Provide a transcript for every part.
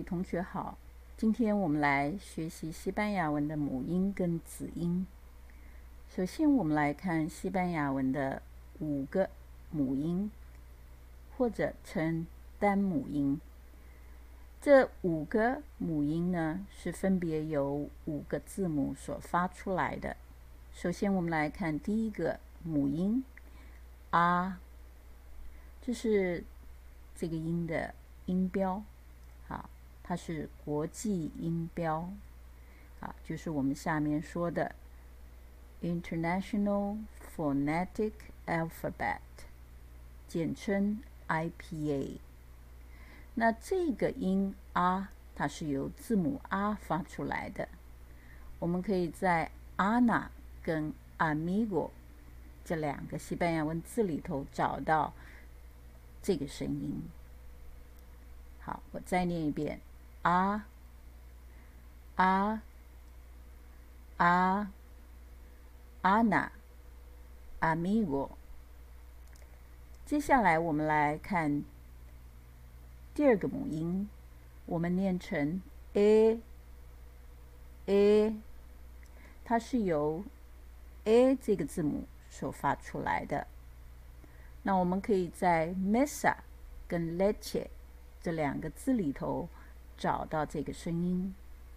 同学好，今天我们来学习西班牙文的母音跟子音。首先我们来看西班牙文的5个母音，或者称单母音。这5个母音呢，是分别由5个字母所发出来的。首先我们来看第一个母音 R， 这是这个音的音标，好，它是国际音标，好，就是我们下面说的 International Phonetic Alphabet， 简称 IPA。那这个音 R 它是由字母 R 发出来的，我们可以在 Ana 跟 Amigo 这2个西班牙文字里头找到这个声音。好，我再念一遍 R Ana Amigo。 接下来我们来看第2个母音，我们念成 A， 它是由 A 这个字母所发出来的。那我们可以在 Mesa 跟 Leche 这2个字里头找到这个声音。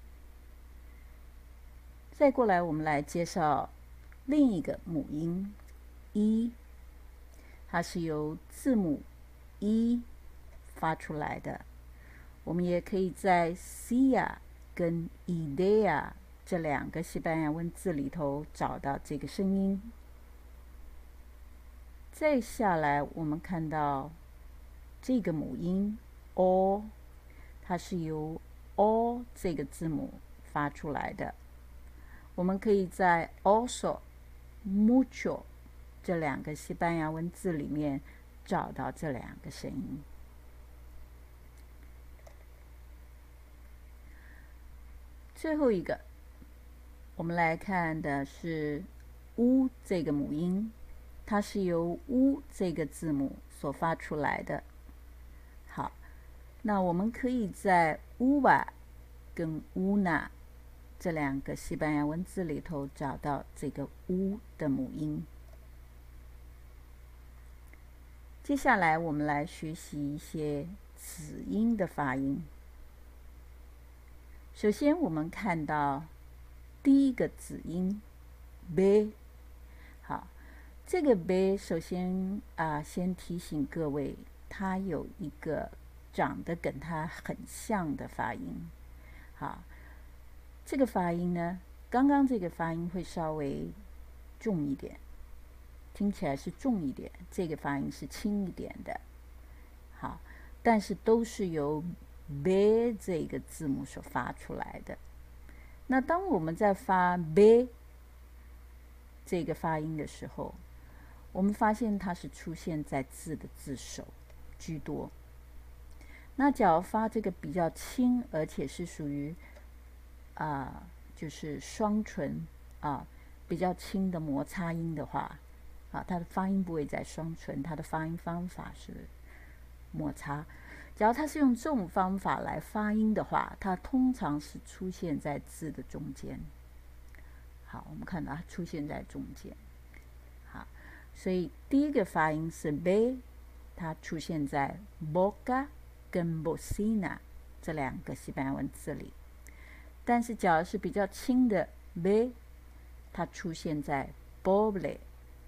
再过来我们来介绍另一个母音 E， 它是由字母 E 发出来的。我们也可以在 Cia 跟 Idea 这2个西班牙文字里头找到这个声音。再下来我们看到这个母音 O， 它是由 O 这个字母发出来的。我们可以在 also、mucho 这2个西班牙文字里面找到这2个声音。最后一个，我们来看的是 U 这个母音，它是由 U 这个字母所发出来的。好，那我们可以在 uva 跟 una 这2个西班牙文字里头找到这个 U 的母音。接下来我们来学习一些子音的发音。首先我们看到第1个子音 B， 好，这个 B 首先先提醒各位，它有一个长得跟它很像的发音。好，这个发音呢，刚刚这个发音会稍微重一点，听起来是重一点，这个发音是轻一点的。好，但是都是由 B 这个字母所发出来的。那当我们在发 B 这个发音的时候，我们发现它是出现在字的字首居多。那假如发这个比较轻，而且是属于就是双唇比较轻的摩擦音的话，它的发音不会在双唇，它的发音方法是摩擦。假如它是用这种方法来发音的话，它通常是出现在字的中间。好，我们看到它出现在中间。好，所以第1个发音是 B， 它出现在 boca 跟 bocina 这2个西班牙文字里。但是假如是比较轻的 B， 它出现在 pobre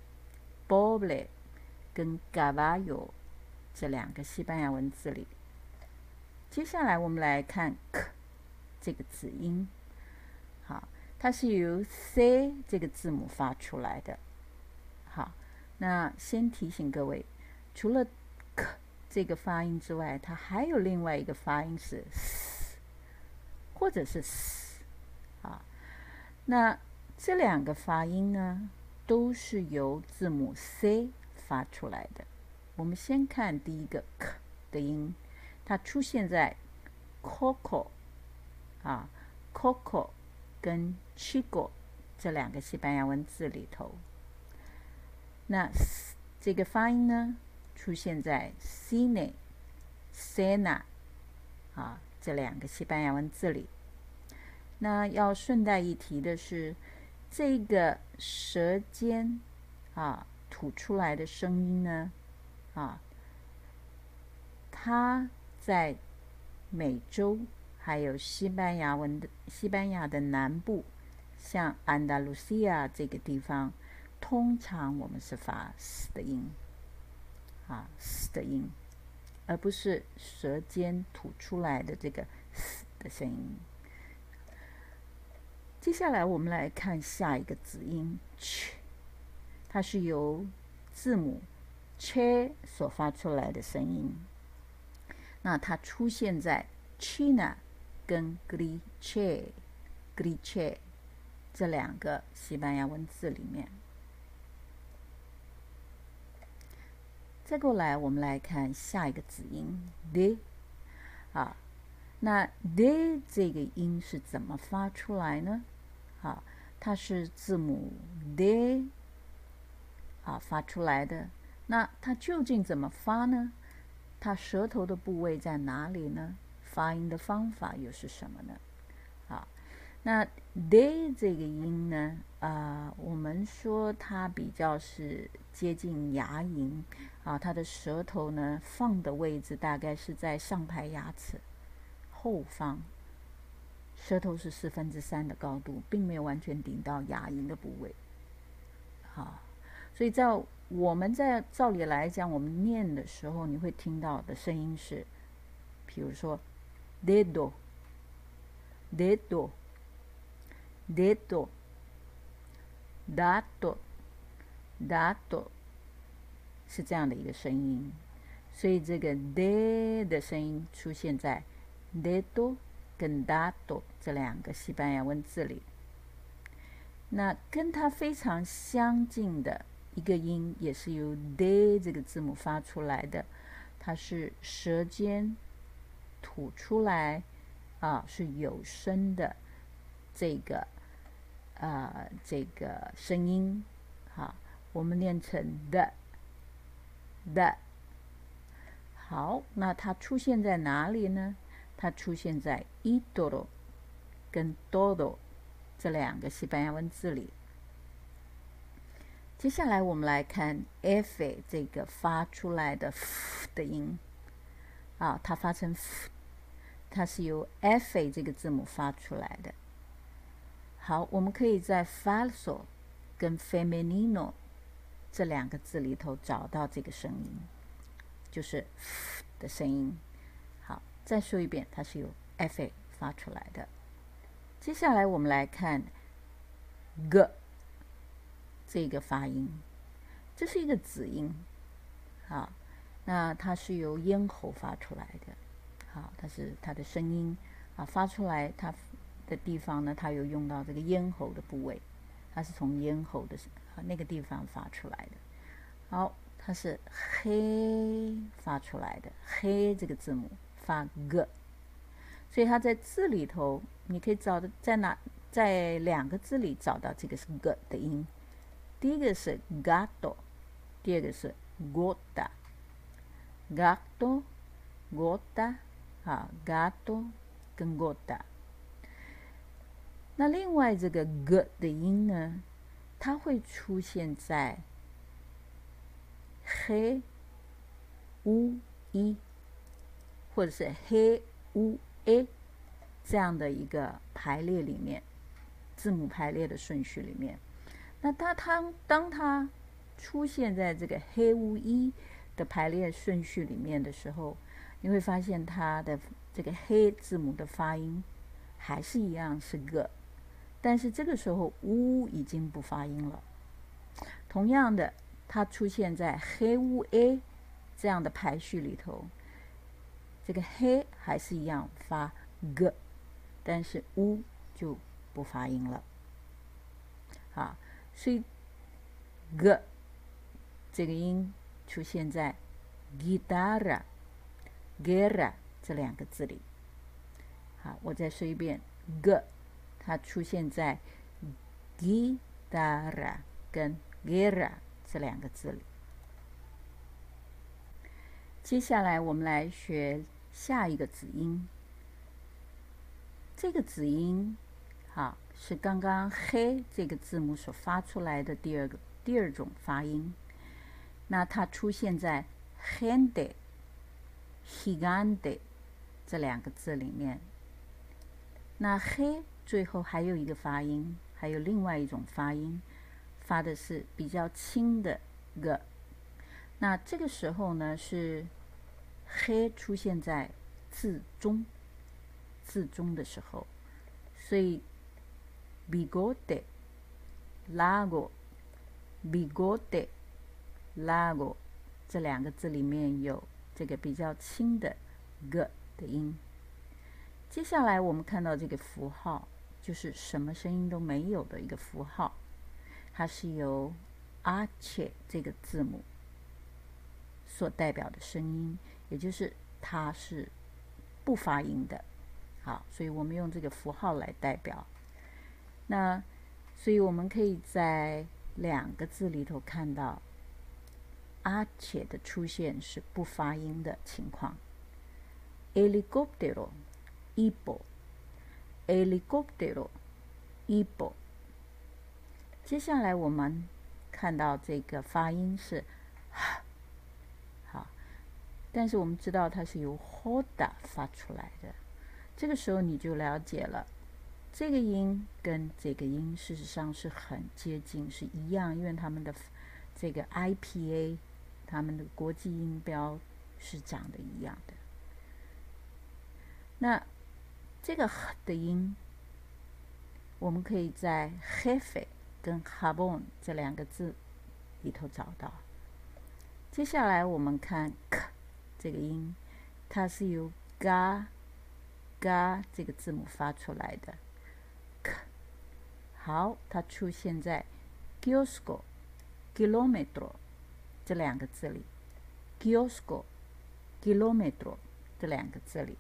跟 caballo 这2个西班牙文字里。接下来我们来看 K 这个子音，好，它是由 C 这个字母发出来的。好，那先提醒各位，除了 K 这个发音之外，它还有另外一个发音是 S 或者是 S。好，那这2个发音呢，都是由字母 C 发出来的。我们先看第1个 K 的音，它出现在 Coco Coco 跟 Chico 这2个西班牙文字里头。那这个发音呢，出现在 Cine、Cena 这两个西班牙文字里。那要顺带一提的是，这个舌尖吐出来的声音呢，它在美洲还有西班牙的南部，像安达卢西亚这个地方，通常我们是发 s 的音，s 的音，而不是舌尖吐出来的这个 s 的声音。接下来我们来看下一个子音 ch， 它是由字母 che 所发出来的声音。那它出现在 China 跟 Glice 这两个西班牙文字里面。再过来，我们来看下一个子音 de 那 de 这个音是怎么发出来呢？它是字母 de 发出来的。那它究竟怎么发呢？它舌头的部位在哪里呢？发音的方法又是什么呢？那 de 这个音呢，我们说它比较是接近牙龈它的舌头呢放的位置大概是在上排牙齿后方，舌头是3/4的高度，并没有完全顶到牙龈的部位。所以我们在照理来讲，我们念的时候，你会听到的声音是，比如说 dedo dato dato 是这样的一个声音。所以这个 de 的声音出现在 dedo 跟 dato 这两个西班牙文字里。那跟它非常相近的一个音，也是由 de 这个字母发出来的，它是舌尖吐出来是有声的这个声音。我们念成的。好，那它出现在哪里呢？它出现在 idolo 跟 todo 这两个西班牙文字里。接下来我们来看 f 这个发出来的 f 的音它发成 f， 它是由 f 这个字母发出来的。好，我们可以在 falso 跟 femenino 这两个字里头找到这个声音，就是 f 的声音。好，再说一遍，它是由 f 发出来的。接下来我们来看 g 这个发音，这是一个子音那它是由咽喉发出来的。它的声音发出来，它的地方呢，它有用到这个咽喉的部位，它是从咽喉的那个地方发出来的。好，它是黑发出来的，黑这个字母发 g， 所以它在字里头，你可以找在两个字里找到这个是 g 的音。第一个是 gatto， 第二个是 gota。gatto gota gatto 跟 gota。那另外这个 g 的音呢，它会出现在 he u i 或者是 he u a 这样的一个排列里面，字母排列的顺序里面。那当它出现在这个 he u i 的排列顺序里面的时候，你会发现它的这个黑字母的发音还是一样是 g， 但是这个时候 u 已经不发音了。同样的，它出现在 he u a 这样的排序里头，这个黑还是一样发 g， 但是 u 就不发音了。所以 g 这个音出现在 guitarra guerra 这两个字里。好，我再说一遍 g 它出现在 guitarra 跟 guerra 这两个字里。接下来我们来学下一个子音这个子音，好，是刚刚黑这个字母所发出来的第二种发音。那它出现在 gente、gigante 这两个字里面。那黑最后还有一个发音，还有另外一种发音，发的是比较轻的 g。那这个时候呢，是黑出现在字中的时候，所以 bigote、lago、bigote、lago 这两个字里面有这个比较轻的 g 的音。接下来我们看到这个符号，就是什么声音都没有的一个符号，它是由 h 这个字母所代表的声音，也就是它是不发音的。好，所以我们用这个符号来代表。那所以我们可以在两个字里头看到 h 的出现是不发音的情况。helicóptero、hippo、helicóptero、hippo。接下来我们看到这个发音是好，但是我们知道它是由 hoda 发出来的，这个时候你就了解了，这个音跟这个音事实上是很接近，是一样，因为他们的这个 IPA 他们的国际音标是长得一样的。那这个 h 的音，我们可以在 jefe 跟 jabón 这两个字里头找到。接下来我们看 k 这个音，它是由 ga 这个字母发出来的 k。好，它出现在 kiosco、kilometro 这两个字里 ，kiosco、kilometro 这两个字里。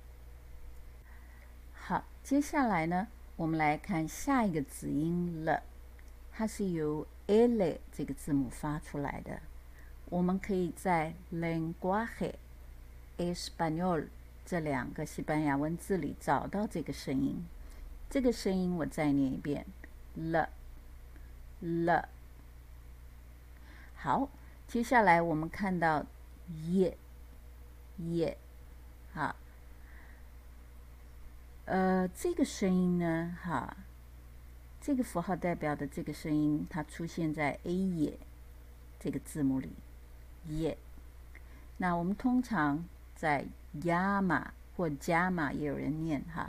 好，接下来呢，我们来看下一个子音了，它是由 L 这个字母发出来的。我们可以在 lenguaje español 这两个西班牙文字里找到这个声音。这个声音我再念一遍 ，l。好，接下来我们看到 ye， 好。这个声音呢，哈，这个符号代表的这个声音，它出现在 A 也这个字母里，也。那我们通常在 llama 或 llama 也有人念哈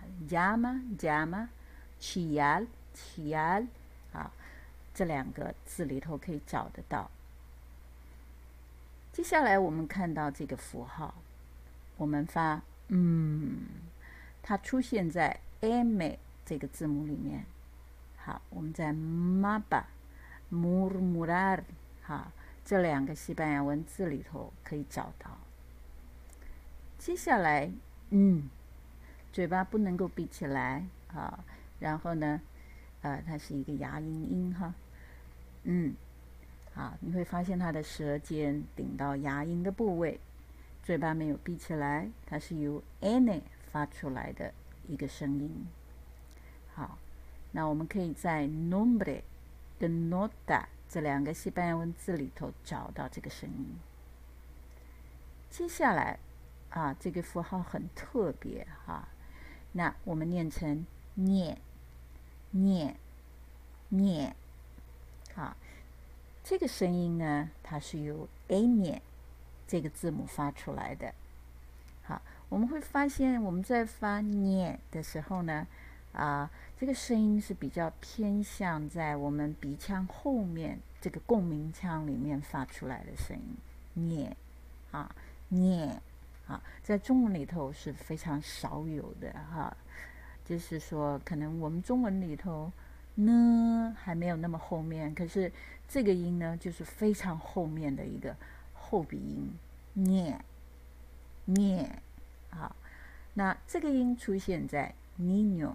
，llama、chillar、啊，这两个字里头可以找得到。接下来我们看到这个符号，我们发它出现在 M 这个字母里面。好，我们在 mapa、murmurar 好这两个西班牙文字里头可以找到。接下来，嘴巴不能够闭起来啊，然后呢，它是一个牙龈音哈，好，你会发现它的舌尖顶到牙龈的部位，嘴巴没有闭起来，它是由 N 发出来的一个声音。好，那我们可以在 nombre 跟 nota 这两个西班牙文字里头找到这个声音。接下来这个符号很特别哈，那我们念成念，好，这个声音呢，它是由 A 这个字母发出来的。好，我们会发现我们在发念的时候呢，这个声音是比较偏向在我们鼻腔后面这个共鸣腔里面发出来的声音，念，在中文里头是非常少有的哈，就是说可能我们中文里头呢还没有那么后面，可是这个音呢就是非常后面的一个后鼻音，念，好，那这个音出现在 niño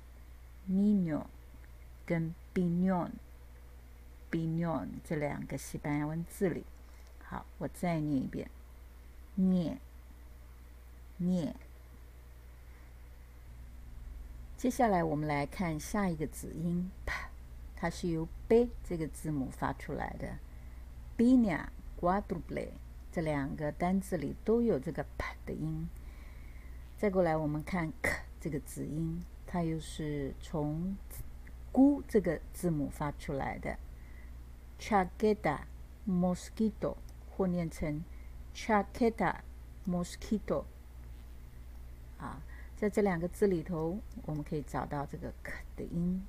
跟 piñón 这两个西班牙文字里。好，我再念一遍，念。 接下来我们来看下一个子音 p， 它是由 b 这个字母发出来的。Piña quadruple 这两个单字里都有这个 p 的音。再过来我们看 k 这个子音，它又是从 gu 这个字母发出来的。chaqueta mosquito 或念成 chaqueta mosquito 啊。在这两个字里头，我们可以找到这个 k 的音。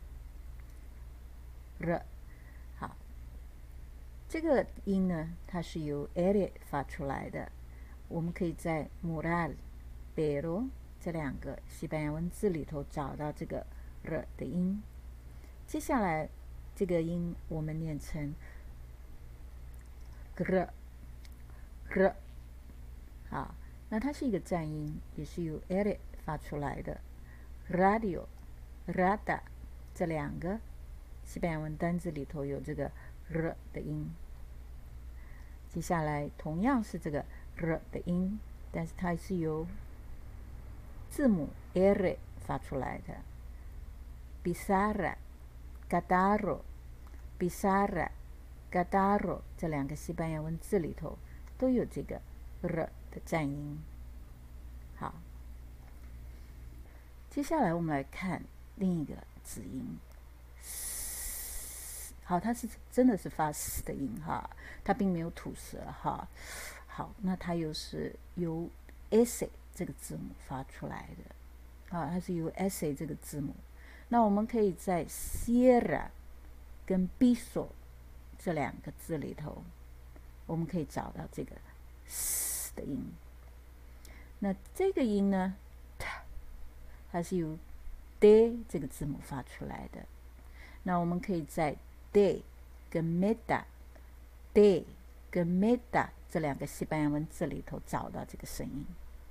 好，这个音呢，它是由 ere 发出来的。我们可以在 mural、pero 这两个西班牙文字里头找到这个 r 的音。接下来这个音我们念成 gr。好，那它是一个颤音，也是由 ere 发出来的。radio、rada 这两个西班牙文单字里头有这个 r 的音。接下来同样是这个 r 的音，但是它是由字母 r 发出来的。pizarra、catarro、pizarra、catarro 这两个西班牙文字里头都有这个 r 的颤音。好，接下来我们来看另一个子音。好，它是真的是发 s 的音哈，它并没有吐舌哈。好，那它又是由 s 这个字母发出来的啊，它是由 s 这个字母。那我们可以在 sierra 跟 piso 这两个字里头，我们可以找到这个 s 的音。那这个音呢，它是由 d 这个字母发出来的。那我们可以在 de 跟 meta 这两个西班牙文字里头找到这个声音。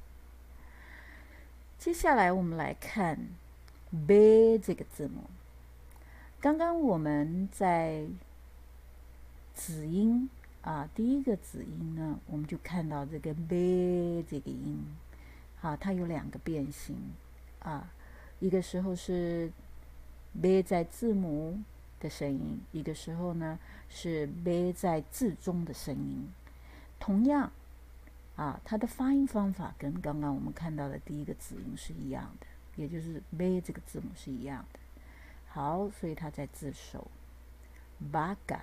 接下来我们来看 b 这个字母。刚刚我们在子音第一个子音呢，我们就看到这个 b 这个音，它有两个变形一个时候是 b 在字母的声音，一个时候呢是 b 在字中的声音。同样它的发音方法跟刚刚我们看到的第一个子音是一样的，也就是 b 这个字母是一样的。好，所以它在字首 vaca，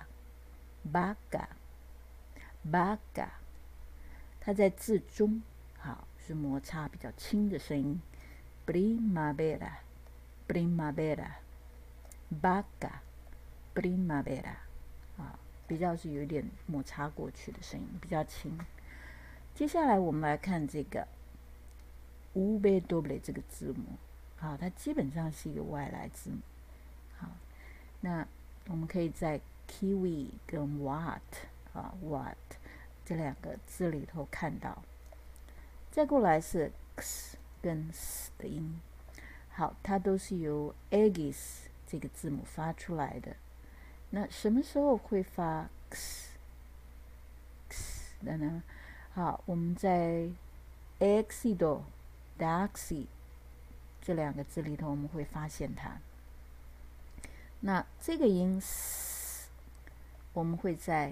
它在字中是摩擦比较轻的声音 primavera vaca primavera 比较是有一点摩擦过去的声音，比较轻。接下来我们来看这个 w 这个字母它基本上是一个外来字母。那我们可以在 kiwi 跟 what 这两个字里头看到。再过来是 x 跟 s 的音，它都是由 aegis 这个字母发出来的。那什么时候会发 x 的呢？我们在 éxito、daxi 这两个字里头，我们会发现它。那这个音我们会在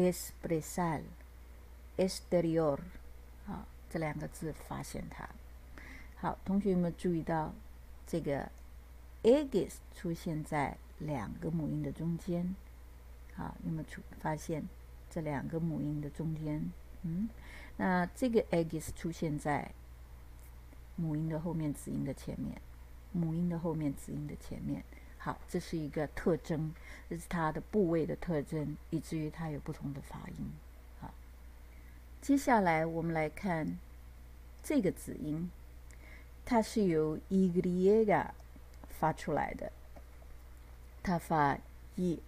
expresar、exterior 这两个字发现它。好，同学有没有注意到这个 aegis 出现在两个母音的中间？有没有发现这两个母音的中间？那这个 aegis 出现在母音的后面，子音的前面。母音的后面，子音的前面。好，这是一个特征，这是它的部位的特征，以至于它有不同的发音。好，接下来我们来看这个子音，它是由 y 发出来的，它发 y。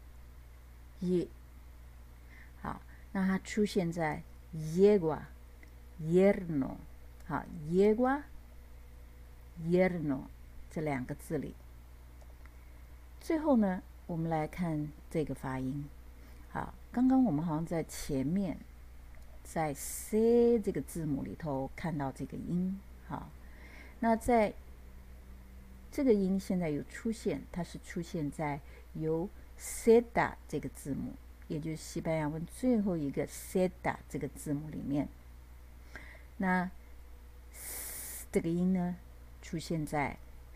好，那它出现在 yegua、yerno、yerno 这两个字里。最后呢，我们来看这个发音。刚刚我们好像在前面，在 c 这个字母里头看到这个音。那在这个音现在有出现，它是出现在由 seda 这个字母，也就是西班牙文最后一个 seda 这个字母里面。那这个音呢，出现在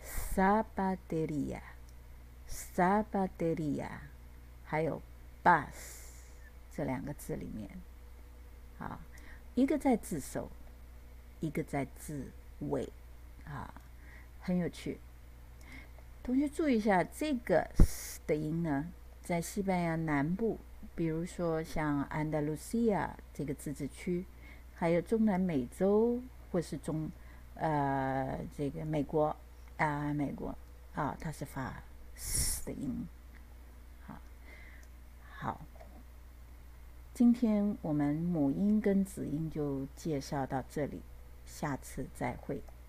sabateria 还有 bus 这两个字里面。好，一个在字首，一个在字尾，很有趣。同学注意一下，这个的音呢，在西班牙南部，比如说像安达卢西亚这个自治区，还有中南美洲或是这个美国它是发 s 的音。好，今天我们母音跟子音就介绍到这里，下次再会。